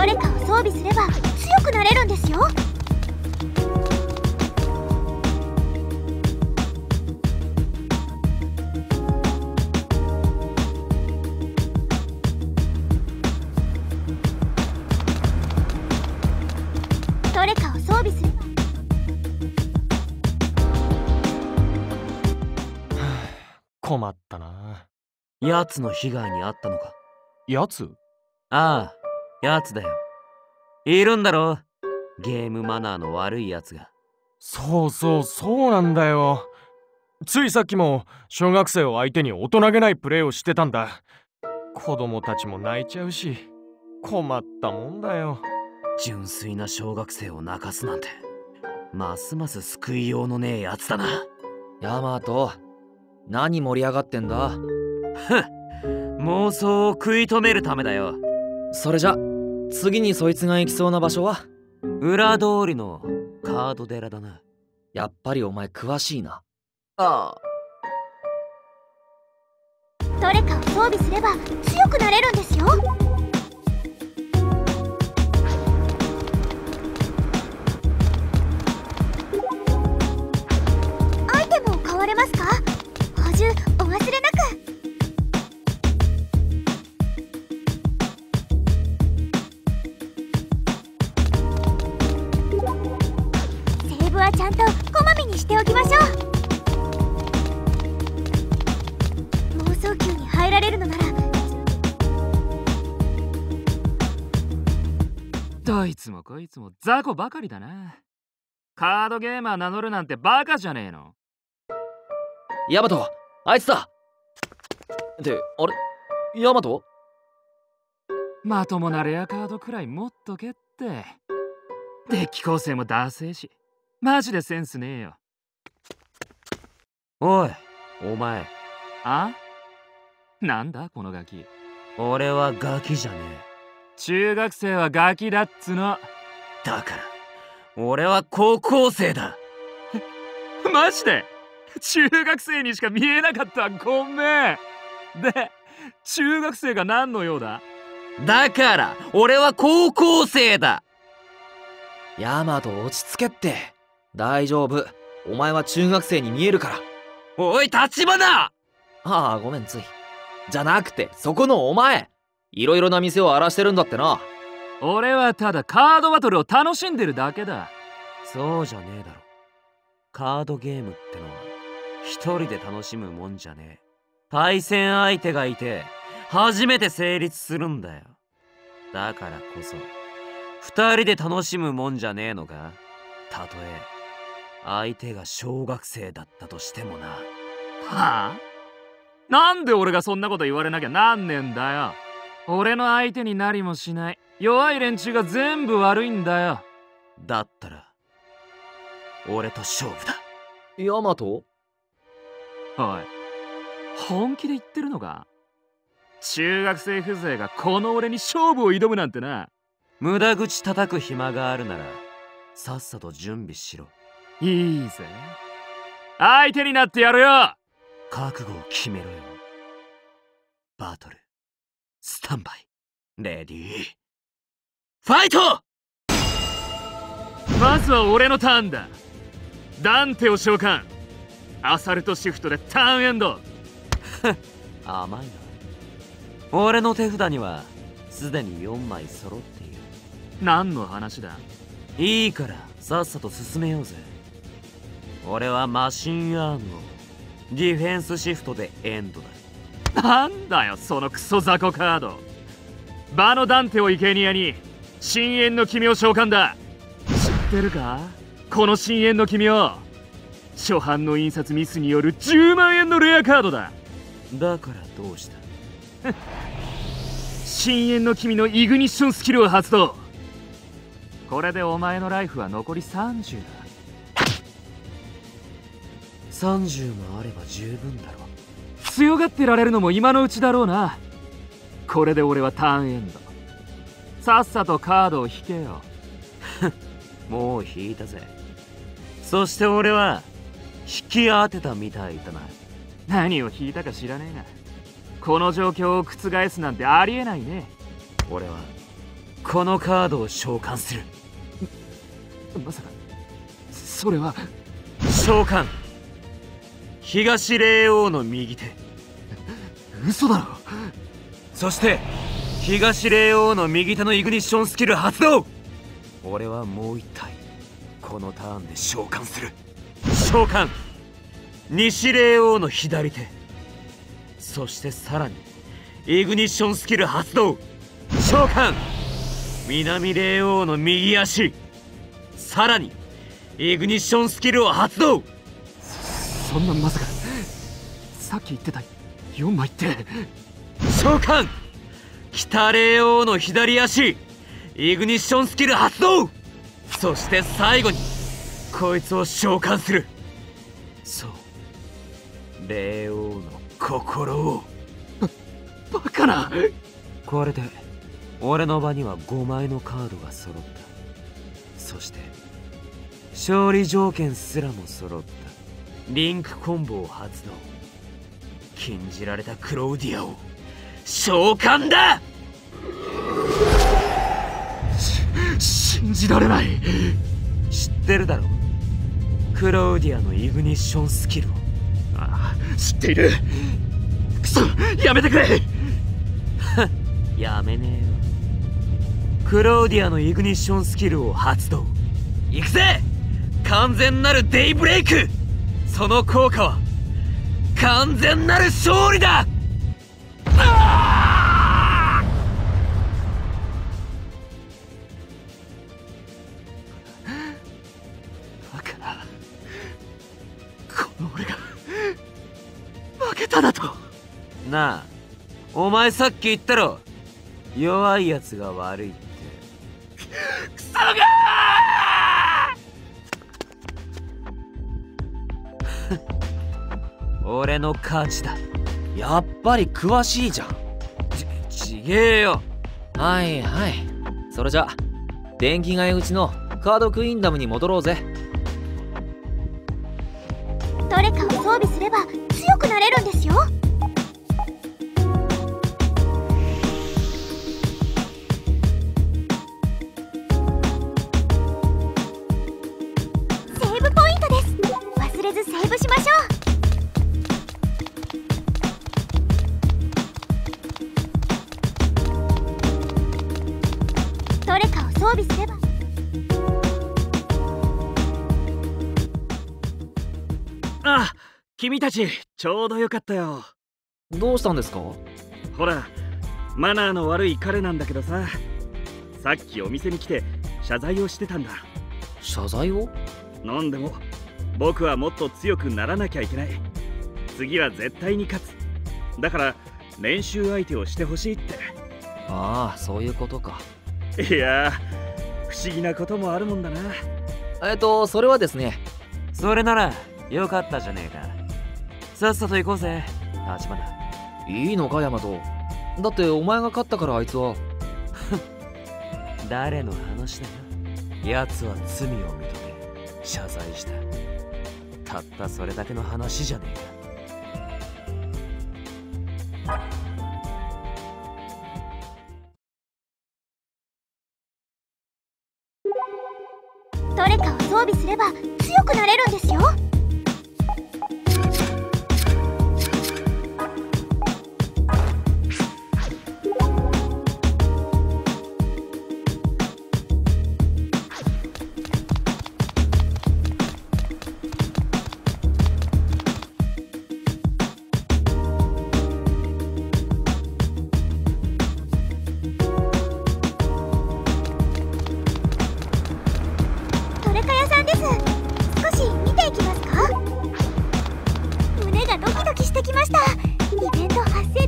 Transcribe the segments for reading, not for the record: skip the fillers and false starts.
どれかを装備すれば強くなれるんですよ。どれかを装備すれば。 困ったな。 奴の被害に遭ったのか。 やつ？ ああ、奴だよ。いるんだろ、ゲームマナーの悪い奴が。 そうなんだよ。ついさっきも小学生を相手に大人げないプレーをしてたんだ。子供たちも泣いちゃうし、困ったもんだよ。 純粋な小学生を泣かすなんて、ますます救いようのねえやつだな。 ヤマト、何盛り上がってんだ。 妄想を食い止めるためだよ。 それじゃ次にそいつが行きそうな場所は？ 裏通りのカード寺だな。 やっぱりお前詳しいな。 ああ。 どれかを装備すれば強くなれるんですよ。アイテムを買われますか？補充お忘れなく。セーブはちゃんとこまめにしておきましょう。妄想宮に入られるのなら。 どいつもこいつも雑魚ばかりだな。カードゲーマー名乗るなんてバカじゃねえの。 ヤマト、あいつだ。ってあれ、ヤマト？ まともなレアカードくらい持っとけって。デッキ構成もダセえし、マジでセンスねえよ。 おい、お前。 あ？なんだこのガキ。 俺はガキじゃねえ。 中学生はガキだっつの。 だから俺は高校生だ。 マジで中学生にしか見えなかった。ごめん。で、中学生が何の用だ？ だから俺は高校生だ。 ヤマト、落ち着けって。大丈夫、お前は中学生に見えるから。 おい立花。 ああ、ごめん、つい。じゃなくてそこのお前、いろいろな店を荒らしてるんだってな。 俺はただカードバトルを楽しんでるだけだ。 そうじゃねえだろ。カードゲームってのは一人で楽しむもんじゃねえ。対戦相手がいて初めて成立するんだよ。だからこそ二人で楽しむもんじゃねえのか。たとえ相手が小学生だったとしてもな。 はあ？なんで俺がそんなこと言われなきゃなんねえんだよ。俺の相手になりもしない弱い連中が全部悪いんだよ。 だったら俺と勝負だ。 ヤマト？ おい、本気で言ってるのか？中学生風情がこの俺に勝負を挑むなんてな。 無駄口叩く暇があるならさっさと準備しろ。 いいぜ、相手になってやるよ。 覚悟を決めろよ。バトルスタンバイレディーファイト。 まずは俺のターンだ。ダンテを召喚。アサルトシフトでターンエンド。 甘いな。俺の手札にはすでに4枚揃っている。 何の話だ？ いいからさっさと進めようぜ。俺はマシンアームをディフェンスシフトでエンドだ。 なんだよそのクソ雑魚カード。場のダンテを生贄に深淵の君を召喚だ。知ってるかこの深淵の君を。初版の印刷ミスによる10万円のレアカードだ。 だからどうした？ 深淵の君のイグニッションスキルを発動。これでお前のライフは残り30だ。 30もあれば十分だろ。 強がってられるのも今のうちだろうな。これで俺はターンエンド。さっさとカードを引けよ。 もう引いたぜ。そして俺は引き当てたみたいだな。 何を引いたか知らねえが、この状況を覆すなんてありえないね。 俺はこのカードを召喚する。 まさかそれは。 召喚、東霊王の右手。 嘘だろ。 そして東霊王の右手のイグニッションスキル発動。俺はもう一体このターンで召喚する。召喚、西霊王の左手。そしてさらにイグニッションスキル発動。召喚、南霊王の右足。さらにイグニッションスキルを発動。 そんなまさかさっき言ってた4枚って。 召喚、北霊王の左足。イグニッションスキル発動。そして最後にこいつを召喚する。そう、霊王の心を。 バカな。 これで俺の場には5枚のカードが揃った。そして勝利条件すらも揃った。リンクコンボを発動。禁じられたクローディアを召喚だ。 信じられない。 知ってるだろ、クローディアのイグニッションスキルを。 ああ、知っている。クソ、やめてくれ。 やめねえよ。クローディアのイグニッションスキルを発動。行くぜ、完全なるデイブレイク。その効果は完全なる勝利だ。 バカな。この俺が負けただと。 なあ、お前さっき言ったろ、弱いやつが悪いって。 クソが俺の勝ちだ。 やっぱり詳しいじゃん。 ちげえよ。 はいはい。それじゃ電気街口のカードクイーンダムに戻ろうぜ。 どれかを装備すれば強くなれるんですよ。セーブポイントです。忘れずセーブしましょう。どれかを装備すれば。 あ、君たちちょうどよかったよ。 どうしたんですか？ ほら、マナーの悪い彼なんだけどさ、さっきお店に来て謝罪をしてたんだ。 謝罪を？ なんでも僕はもっと強くならなきゃいけない。次は絶対に勝つ。だから練習相手をしてほしいって。 ああ、そういうことか。 いやー、不思議なこともあるもんだな。 それはですね。 それならよかったじゃねえか。さっさと行こうぜ、立花。 いいのか、ヤマト。だってお前が勝ったからあいつは。 誰の話だよ。奴は罪を認め謝罪した。たったそれだけの話じゃねえか。 どれかを装備すれば強くなれるんですよ。トレカ屋さんです。少し見ていきますか？胸がドキドキしてきました。イベント発生です。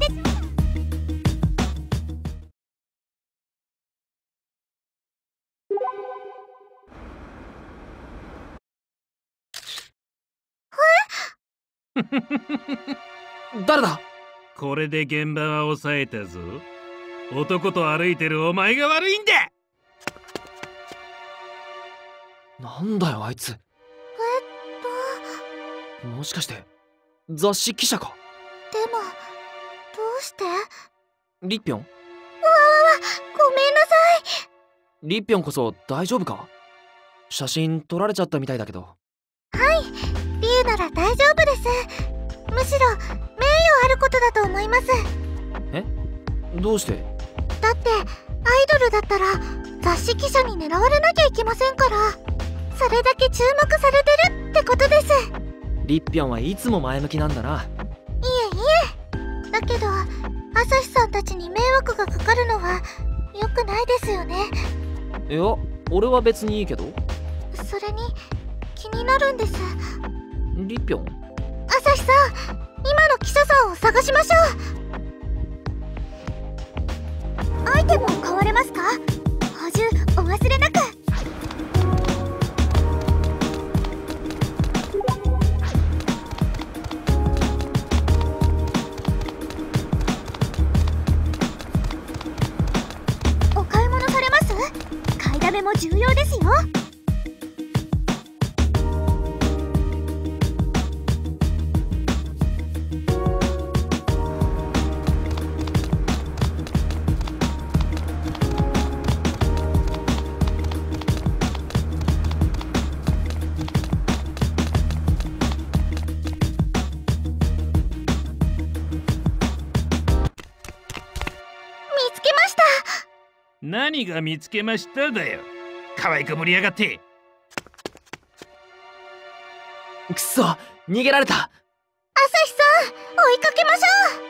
誰だ？ これで現場は抑えたぞ。男と歩いてるお前が悪いんだ。 なんだよあいつ。もしかして雑誌記者か？ でもどうして？ リッピョン？ ごめんなさい。 リッピョンこそ大丈夫か？写真撮られちゃったみたいだけど。 リュウなら大丈夫です。むしろ名誉あることだと思います。 どうして？ だってアイドルだったら雑誌記者に狙われなきゃいけませんから、それだけ注目されてるってことです。 リッピョンはいつも前向きなんだな。 いえだけど朝日さんたちに迷惑がかかるのは良くないですよね。 いや、俺は別にいいけど。 それに気になるんです。 リッピョン？ 朝日さん、今の記者さんを探しましょう。アイテムを買われますか？補充お忘れなく。お買い物されます？買いだめも重要ですよ。 何が見つけましただよ。可愛く盛り上がって。 くそ、逃げられた。 朝日さん、追いかけましょう。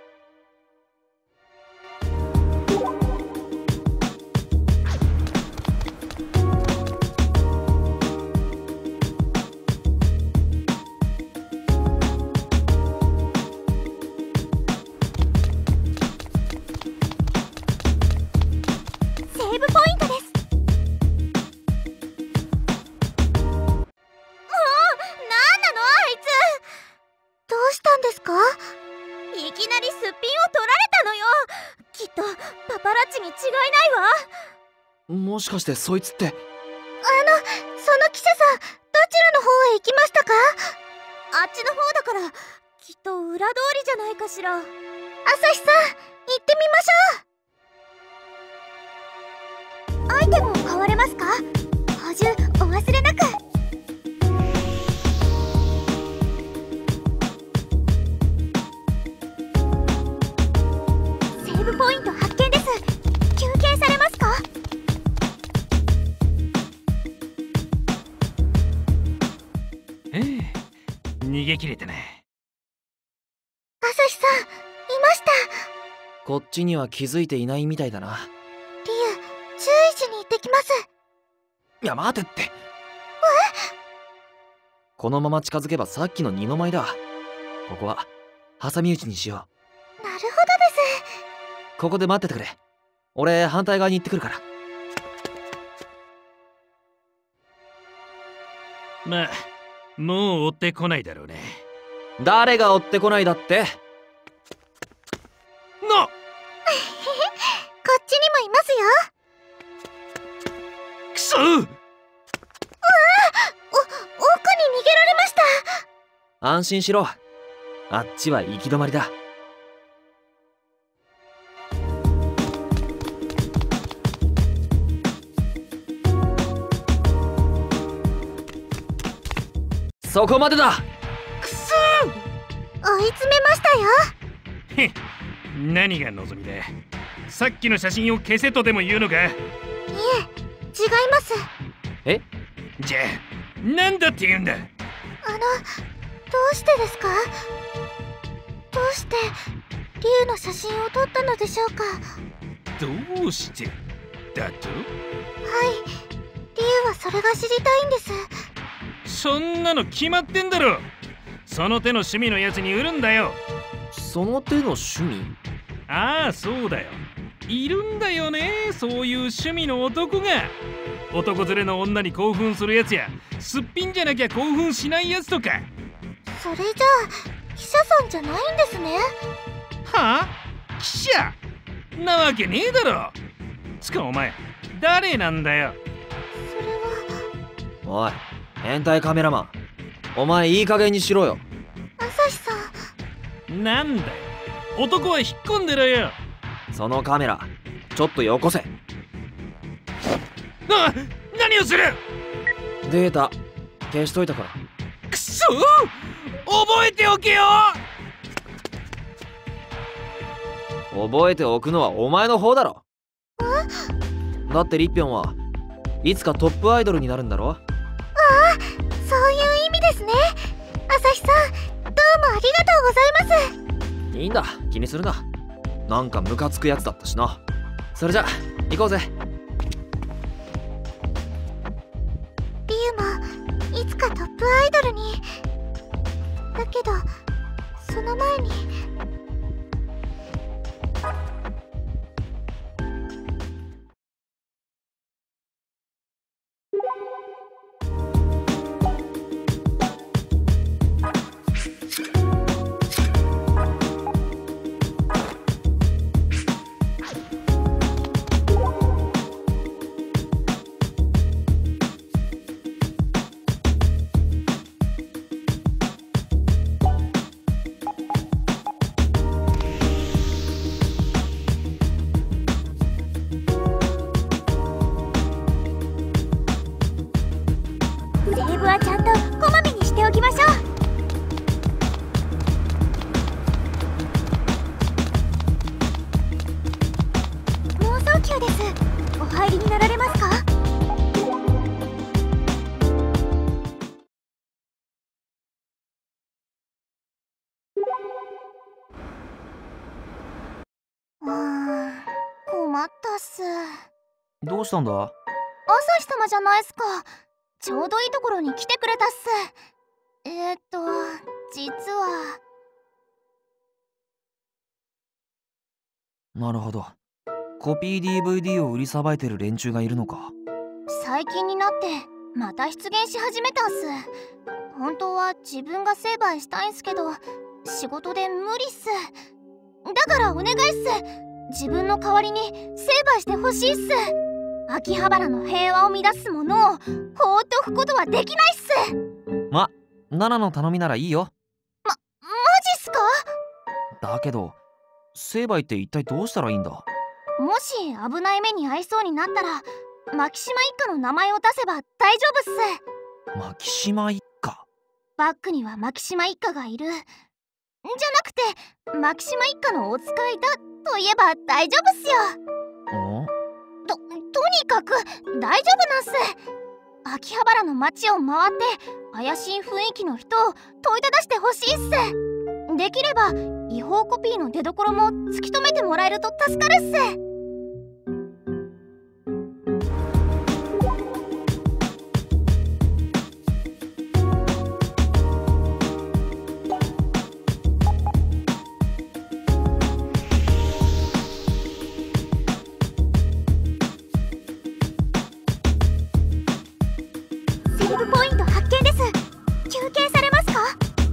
いきなりすっぴんを取られたのよ。きっとパパラッチに違いないわ。 もしかしてそいつって。 その記者さん、どちらの方へ行きましたか？あっちの方だから、きっと裏通りじゃないかしら。朝日さん、行ってみましょう。アイテムを買われますか？補充お忘れなく。ポイント発見です。休憩されますか？ 逃げ切れてね。 朝日さん、いました。 こっちには気づいていないみたいだな。 リュウ、注意しに行ってきます。 いや、待てって。このまま近づけばさっきの二の舞だ。ここは挟み撃ちにしよう。なるほどです。 ここで待っててくれ。俺反対側に行ってくるから。 まあもう追ってこないだろうね。 誰が追ってこないだって？ なこっちにもいますよ。 くそ！ 奥に逃げられました。 安心しろ。あっちは行き止まりだ。そこまでだ。 くそ追い詰めましたよ。 へっ、何が望みだ。さっきの写真を消せとでも言うのか？いえ、 違います。 え？ じゃあなんだって言うんだ。 どうしてですか？どうしてリュウの写真を撮ったのでしょうか？ どうしてだと？ はい、リュウはそれが知りたいんです。 そんなの決まってんだろ。その手の趣味のやつに売るんだよ。 その手の趣味？ ああ、そうだよ。いるんだよね、そういう趣味の男が。男連れの女に興奮するやつや、すっぴんじゃなきゃ興奮しないやつとか。 それじゃあ記者さんじゃないんですね。 はあ？記者なわけねえだろ。つかお前誰なんだよ。 それは。 おい、変態カメラマン、お前いい加減にしろよ。 朝日さん、なんだよ、男は引っ込んでろよ。 そのカメラちょっとよこせ。 何をする。 データ消しといたから。 くそー、覚えておけよ。 覚えておくのはお前の方だろ。だってリッピョンはいつかトップアイドルになるんだろ。 ああ、そういう意味ですね。朝日さん、どうもありがとうございます。 いいんだ、気にするな。なんかムカつくやつだったしな。それじゃ行こうぜ。 リュウもいつかトップアイドルに。だけどその前に。セーブはちゃんとこまめにしておきましょう。妄想球です。お入りになられますか？困ったっす。 どうしたんだ。 朝日様じゃないっすか。ちょうどいいところに来てくれたっす。実は。 なるほど。コピー DVD を売りさばいてる連中がいるのか。 最近になってまた出現し始めたんす。本当は自分が成敗したいんすけど、仕事で無理っす。だからお願いっす。自分の代わりに成敗してほしいっす。秋葉原の平和を乱すものを放っておくことはできないっす。 ま、ナナの頼みならいいよ。 マジっすか？ だけど成敗って一体どうしたらいいんだ。 もし危ない目に遭いそうになったらマキシマ一家の名前を出せば大丈夫っす。 マキシマ一家。 バックにはマキシマ一家がいる。じゃなくてマキシマ一家のお使いだと言えば大丈夫っすよ。とにかく大丈夫なんす。秋葉原の街を回って怪しい雰囲気の人を問いただしてほしいっす。できれば違法コピーの出所も突き止めてもらえると助かるっす。セーブポイント発見です。休憩されますか？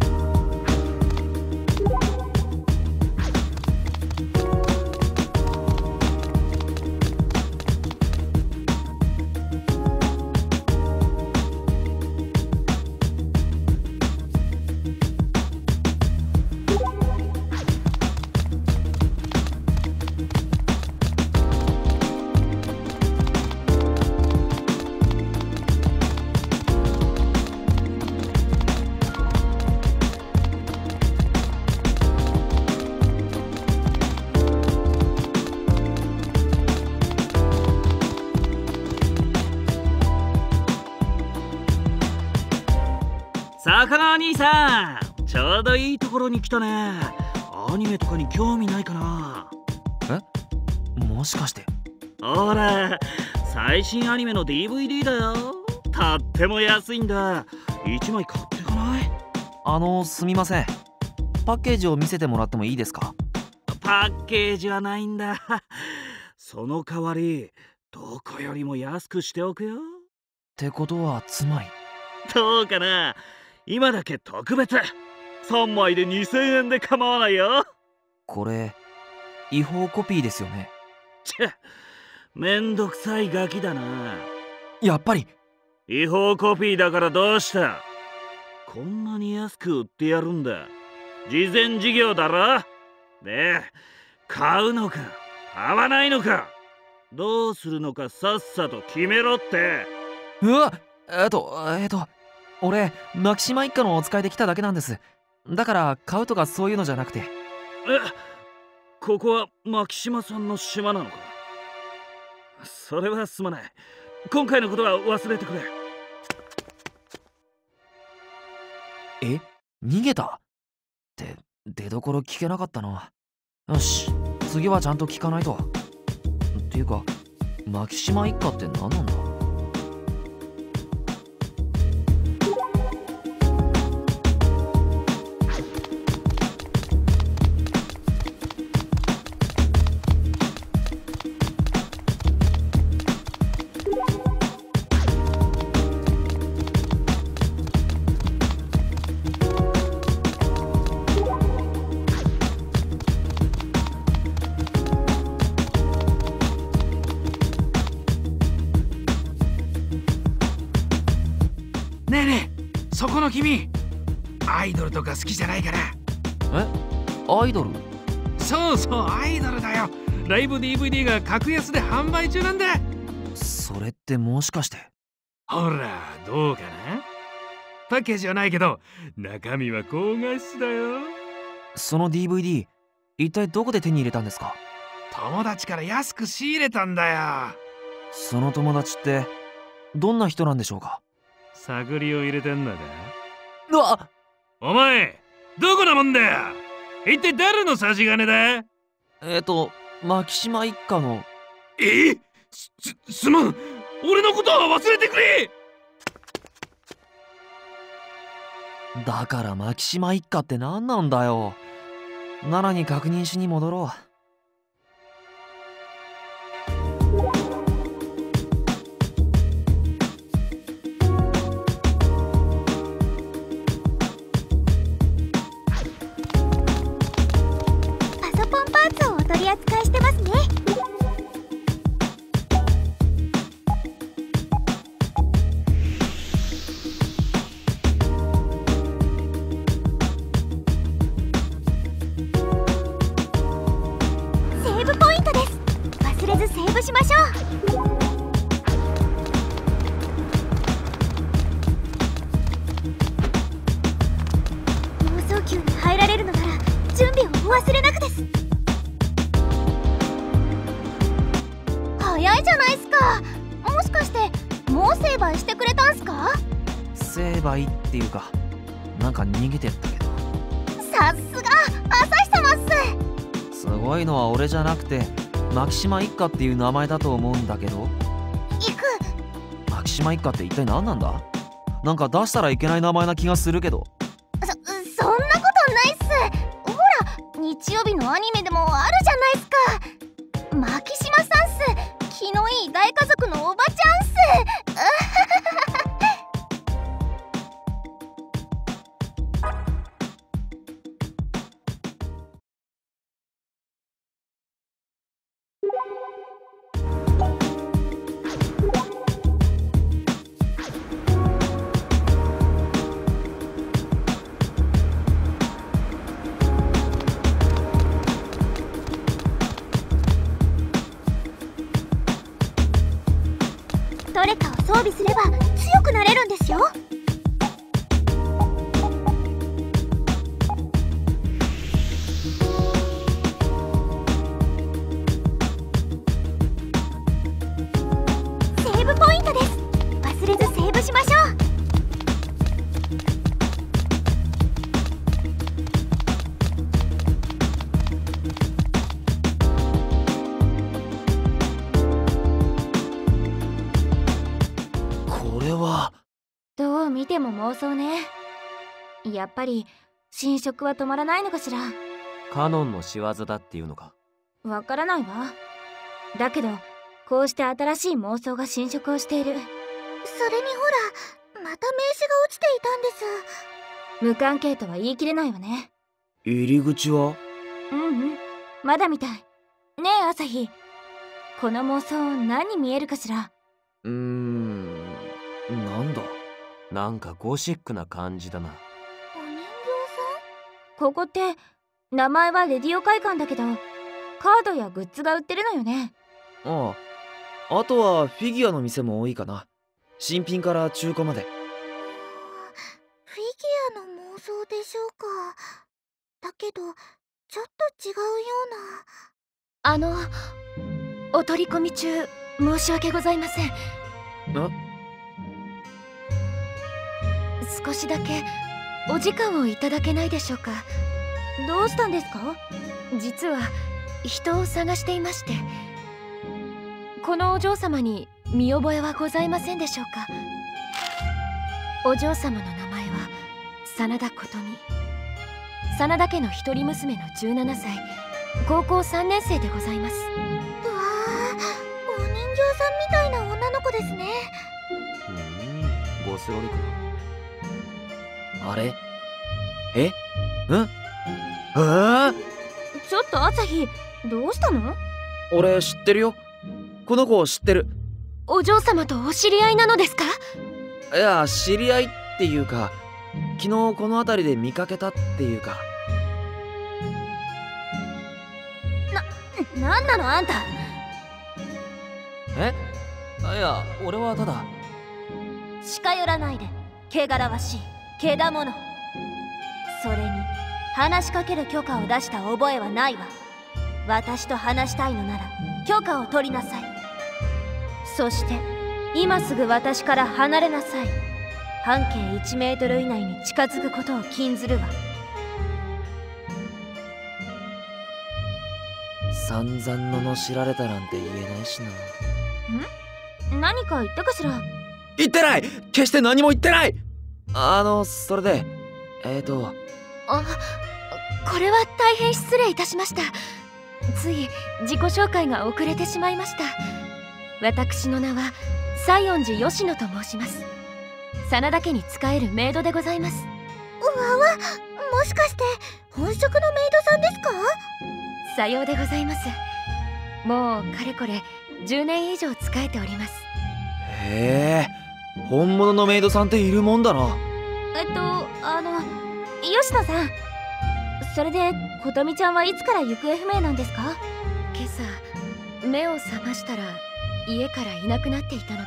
魚兄さん、ちょうどいいところに来たね。アニメとかに興味ないかな。 もしかして。 ほら、最新アニメの DVD だよ。とっても安いんだ。1枚買ってかない？ すみません。パッケージを見せてもらってもいいですか？ パッケージはないんだ。その代わりどこよりも安くしておくよ。 ってことはつまり。 どうかな、今だけ特別3枚で2000円で構わないよ。 これ違法コピーですよね。 めんどくさいガキだな。 やっぱり違法コピーだからどうした。こんなに安く売ってやるんだ。慈善事業だろ。で、買うのか買わないのか。 どうするのかさっさと決めろって。 うわ、俺マキシマ一家のお使いで来ただけなんです。だから買うとかそういうのじゃなくて。 ここはマキシマさんの島なのか。それはすまない。今回のことは忘れてくれ。 逃げたって出どころ聞けなかったな。よし、次はちゃんと聞かないと。っていうかマキシマ一家って何なんだ。 ねえねえ、そこの君、アイドルとか好きじゃないかな。 アイドル？ そうそう、アイドルだよ。ライブ DVD が格安で販売中なんだ。 それってもしかして。 ほらどうかな。パッケージはないけど中身は高画質だよ。 その DVD 一体どこで手に入れたんですか？ 友達から安く仕入れたんだよ。 その友達ってどんな人なんでしょうか？ 探りを入れてんのか？ うわっ、 お前どこなもんだよ。一体誰の差し金だ？ マキシマ一家の。 すまん、俺のことは忘れてくれ。 だからマキシマ一家って何なんだよ。奈良に確認しに戻ろう。 パソコンパーツをお取り扱いしてますね。セーブポイントです。忘れずセーブしましょう。妄想宮に入られるのなら準備をお忘れなくです。早いじゃないすか。もしかしてもう成敗してくれたんすか？ 成敗っていうか、なんか逃げてったけど。 さすが朝日様っす。 すごいのは俺じゃなくてマキシマ一家っていう名前だと思うんだけど。 行く。 マキシマ一家って一体何なんだ？なんか出したらいけない名前な気がするけど。 そんなことないっす。ほら日曜日のアニメでもあるじゃないっすか。マキシマさんっす。気のいい大家族のおばちゃんっす。どれかを装備すれば強くなれるんですよ。セーブポイントです。忘れずセーブしましょう。 これは。 どう見ても妄想ね。やっぱり侵食は止まらないのかしら。 カノンの仕業だっていうのか。 わからないわ。だけどこうして新しい妄想が侵食をしている。それにほら、また名刺が落ちていたんです。無関係とは言い切れないわね。 入り口は？ まだみたい。ねえ朝日、この妄想何に見えるかしら。 なんだ？ なんかゴシックな感じだな。 お人形さん？ここって名前はレディオ会館だけどカードやグッズが売ってるのよね。 ああ、 あとはフィギュアの店も多いかな。新品から中古まで。 フィギュアの妄想でしょうか。だけどちょっと違うような。お取り込み中申し訳ございません。少しだけお時間をいただけないでしょうか。どうしたんですか？実は人を探していまして。このお嬢様に見覚えはございませんでしょうか？お嬢様の名前は真田琴美。真田家の一人娘の17歳、高校3年生でございます。うわー、お人形さんみたいな女の子ですね。 ゴスロリか。 あれ？え？ ちょっと朝日、どうしたの？ 俺知ってるよ。この子知ってる。 お嬢様とお知り合いなのですか？ いや、知り合いっていうか、昨日この辺りで見かけたっていうか。 なんなのあんた。 いや、俺はただ。 近寄らないで。汚らわしいけだもの。それに話しかける許可を出した覚えはないわ。私と話したいのなら許可を取りなさい。そして今すぐ私から離れなさい。半径1メートル以内に近づくことを禁ずるわ。 散々罵られたなんて言えないしな。 何か言ったかしら？ 言ってない！決して何も言ってない！それで、 これは大変失礼いたしました。つい自己紹介が遅れてしまいました。私の名は西園寺吉野と申します。真田家に仕えるメイドでございます。うわわ、もしかして本職のメイドさんですか？さようでございます。もうかれこれ10年以上仕えております。 へえ、本物のメイドさんっているもんだな。 吉野さん、それで琴美ちゃんはいつから行方不明なんですか？今朝目を覚ましたら家からいなくなっていたのです。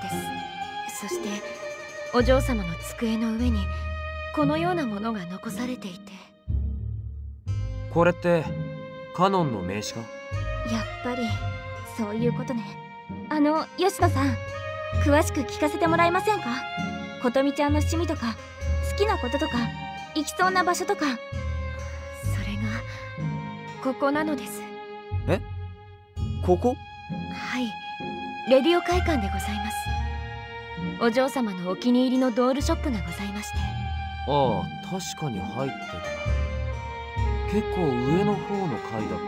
そしてお嬢様の机の上にこのようなものが残されていて。 これってカノンの名刺か？ やっぱりそういうことね。吉野さん、詳しく聞かせてもらえませんか？琴美ちゃんの趣味とか好きなこととか行きそうな場所とか。それがここなのです。 ここ？ はい、レディオ会館でございます。お嬢様のお気に入りのドールショップがございまして。 ああ、確かに入ってた。結構上の方の階だったっ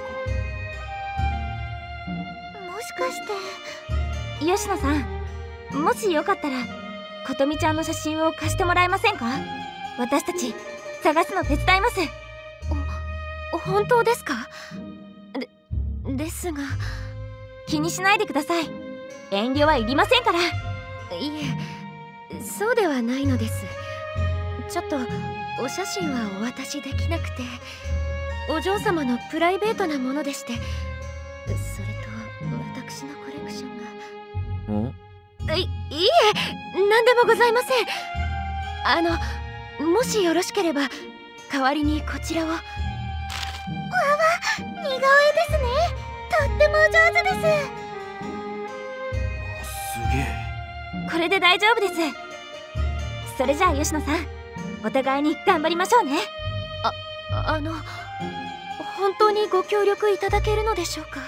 けか。もしかして吉野さん、もしよかったら琴美ちゃんの写真を貸してもらえませんか？私たち探すの手伝います。本当ですか？ですが。気にしないでください。遠慮はいりませんから。いえ、そうではないのです。ちょっとお写真はお渡しできなくて、お嬢様のプライベートなものでして。それと私のコレクションが。いいえ、何でもございません。もしよろしければ代わりにこちらを。わわ、似顔絵ですね。とっても上手です。 すげえ。 これで大丈夫です。それじゃあ吉野さん、お互いに頑張りましょうね。本当にご協力いただけるのでしょうか？はい、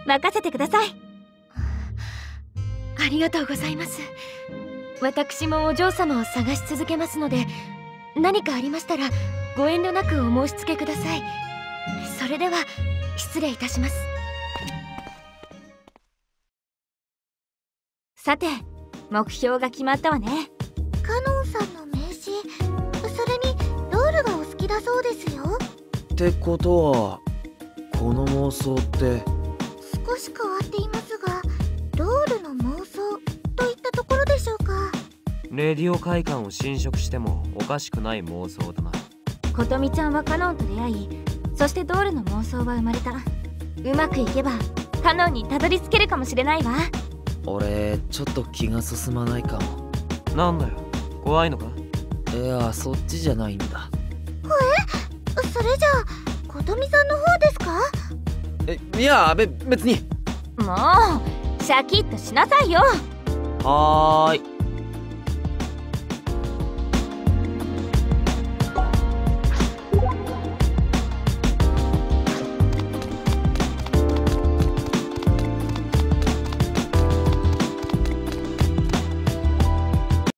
任せてください。ありがとうございます。私もお嬢様を探し続けますので、何かありましたらご遠慮なくお申し付けください。それでは失礼いたします。さて、目標が決まったわね。カノンさんの名刺、それにドールがお好きだそうですよ。 ってことはこの妄想って少し変わっていますが、ドールの妄想といったところでしょうか。 レディオ会館を侵食してもおかしくない妄想だな。 琴美ちゃんはカノンと出会い、そしてドールの妄想は生まれた。うまくいけばカノンにたどり着けるかもしれないわ。 俺ちょっと気が進まないかも。 なんだよ、怖いのか？ いや、そっちじゃないんだ。 それじゃあ琴美さんの方ですか？ いや、別に。 もうシャキッとしなさいよ。 はーい。